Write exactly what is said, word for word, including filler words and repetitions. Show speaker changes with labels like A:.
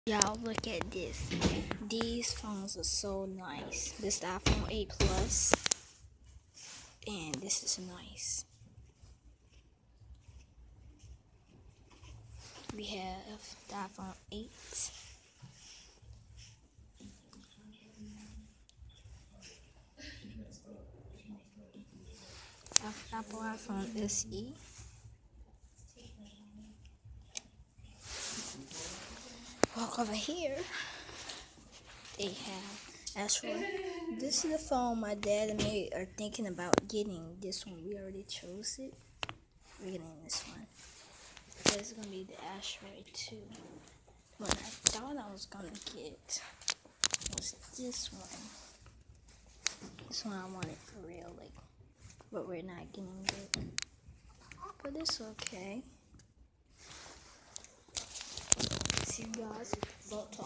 A: Y'all look at this. These phones are so nice. This is the iPhone eight Plus, and this is nice. We have the iPhone eight. Apple iPhone S E. Walk over here. They have Astro. This is the phone my dad and me are thinking about getting. This one, we already chose it. We're getting this one. It's gonna be the Asteroid two. What I thought I was gonna get was this one. This one I wanted for real, like, but we're not getting it. But it's okay. See you guys. Vote.